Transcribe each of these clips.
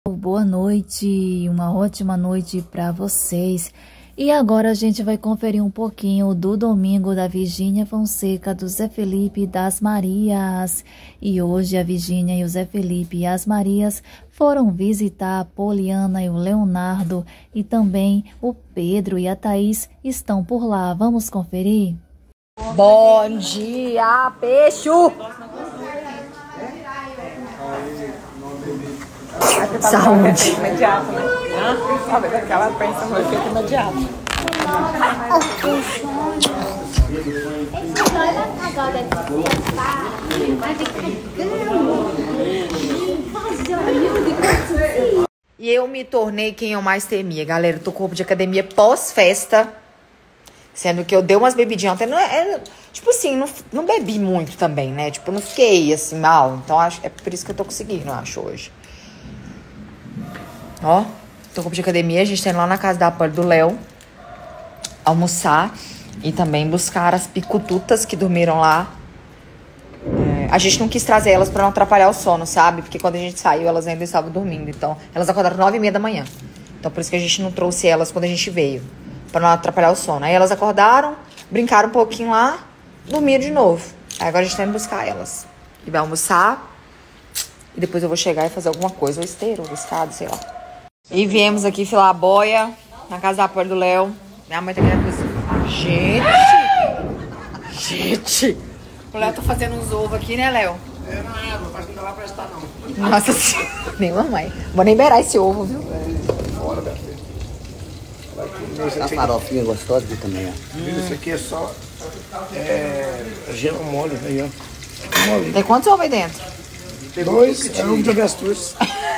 Boa noite, uma ótima noite para vocês. E agora a gente vai conferir um pouquinho do domingo da Virgínia Fonseca, do Zé Felipe e das Marias. E hoje a Virgínia e o Zé Felipe e as Marias foram visitar a Poliana e o Leonardo, e também o Pedro e a Thaís estão por lá. Vamos conferir? Bom dia, peixe! Saúde! Imediato, né? Sabe, aquela pensa no efeito imediato. E eu me tornei quem eu mais temia, galera. Eu tô com roupa de academia pós-festa. Sendo que eu dei umas bebidinhas ontem. Tipo assim, não bebi muito também, né? Tipo, não fiquei assim mal. Então é por isso que eu tô conseguindo, eu acho, hoje. Ó, tô com roupa de academia. A gente tá indo lá na casa da Poli do Léo almoçar e também buscar as picututas que dormiram lá. A gente não quis trazer elas pra não atrapalhar o sono, sabe? Porque quando a gente saiu, elas ainda estavam dormindo. Então, elas acordaram 9h30 da manhã. Então, por isso que a gente não trouxe elas quando a gente veio. Pra não atrapalhar o sono. Aí elas acordaram, brincaram um pouquinho lá, dormiram de novo. Aí agora a gente tá indo buscar elas. E vai almoçar. E depois eu vou chegar e fazer alguma coisa. Ou esteira, ou escada, sei lá. E viemos aqui filar a boia na casa da Poli do Léo. Minha mãe tá aqui na cozinha. Gente! O Léo tá fazendo uns ovos aqui, né, Léo? Não faz que não dá lá pra prestar, não. Nossa senhora. Nem mamãe. Vou nem beirar esse ovo, viu? Fora, minha filha. A farofinha gostosa aqui também, ó. Isso aqui é só gema mole, aí, ó. Mole. Tem quantos ovos aí dentro? 2 é ovo de avestruz.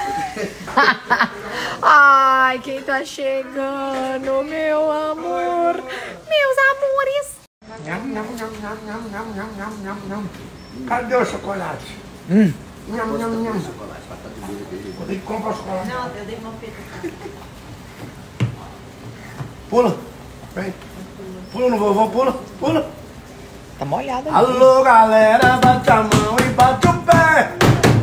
Ai, quem tá chegando, meu amor. Meus amores. Cadê o chocolate? Nham, nham, nham. Vou ter que comprar o chocolate. Não, eu dei uma peta. Pula. Vem. Pula no vovô, pula. Pula. Tá molhada. Alô, galera, bate a mão e bate o pé.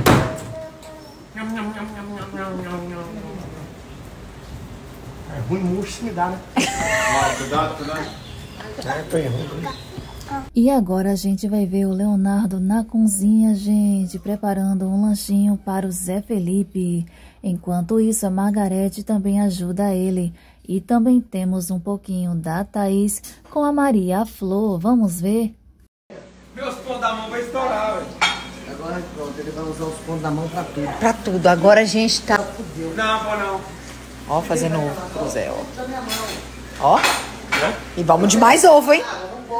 É ruim, murcho se me dá, né? Cuidado, cuidado. Foi ruim. E agora a gente vai ver o Leonardo na cozinha, gente, preparando um lanchinho para o Zé Felipe. Enquanto isso, a Margarete também ajuda ele. E também temos um pouquinho da Thaís com a Maria Flor. Vamos ver? Meus pontos da mão vai estourar, velho. Agora pronto, ele vai usar os pontos da mão pra tudo. Pra tudo. Agora a gente tá... Não, vou não. Ó, fazendo ovo pro Zé, ó. Ó. E vamos de mais ovo, hein?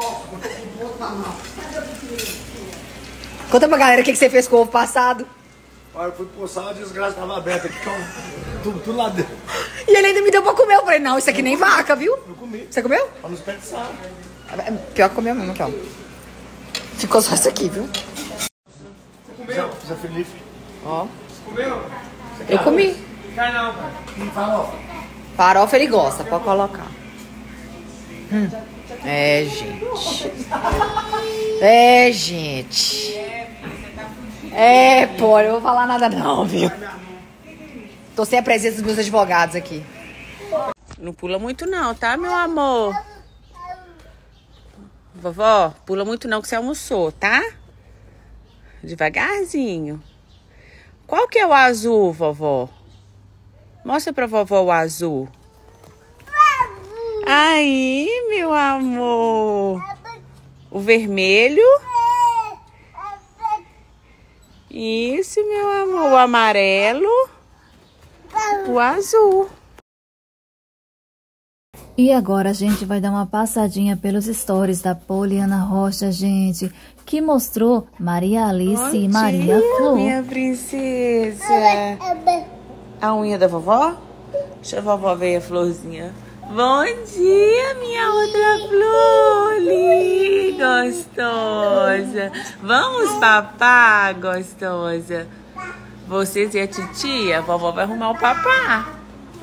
Conta pra galera o que você fez com o ovo passado. Olha, eu fui poçar, a desgraça tava aberta aqui, então, tudo lá dentro. E ele ainda me deu pra comer. Eu falei, não, isso aqui nem vaca, viu? Eu comi. Você comeu? Pra não desperdiçar. Pior que comeu mesmo, aqui, ó. Ficou só isso aqui, viu? Você comeu? Zé Felipe. Ó. Você comeu? Eu comi. Quer não, cara. E farofa? Farofa ele gosta, pode colocar. É, gente. É, gente. É, pô, eu não vou falar nada não, viu? Tô sem a presença dos meus advogados aqui. Não pula muito não, tá, meu amor? Vovó, pula muito não que você almoçou, tá? Devagarzinho. Qual que é o azul, vovó? Mostra pra vovó o azul. Aí, meu amor. O vermelho. Isso, meu amor. O amarelo. O azul. E agora a gente vai dar uma passadinha pelos stories da Poliana Rocha, gente, que mostrou Maria Alice e Maria Flor. Minha princesa. A unha da vovó? Deixa a vovó ver a florzinha. Bom dia, minha outra flor, gostosa. Vamos, papá, gostosa. Vocês e a titia, a vovó vai arrumar o papá.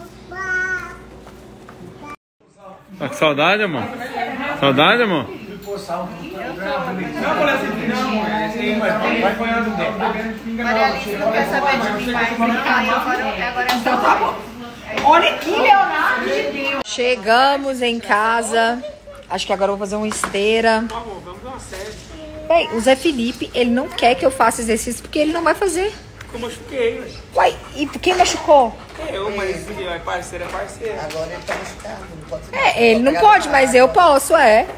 Tá com saudade, amor? Saudade, amor? sal. Não, falei assim, não, vai apanhando dentro. Maria Alice não quer saber de mim mais. Agora é só. Olha aqui, Leonardo de Deus. Chegamos em casa. Acho que agora eu vou fazer uma esteira. Por favor, vamos dar uma série. Bem, o Zé Felipe, ele não quer que eu faça exercício porque ele não vai fazer. Eu machuquei, ué. Uai, e quem machucou? Eu, mas é parceiro, é parceiro. Agora ele tá machucado, não pode ser. Ele não pode, mas eu posso,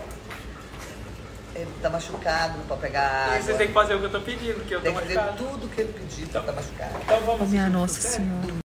Ele tá machucado, não pode pegar E água. você tem que fazer o que eu tô pedindo, porque eu tô Tem que fazer machucado. tudo que ele pedir, tá machucado. Então vamos. Minha Nossa Senhora.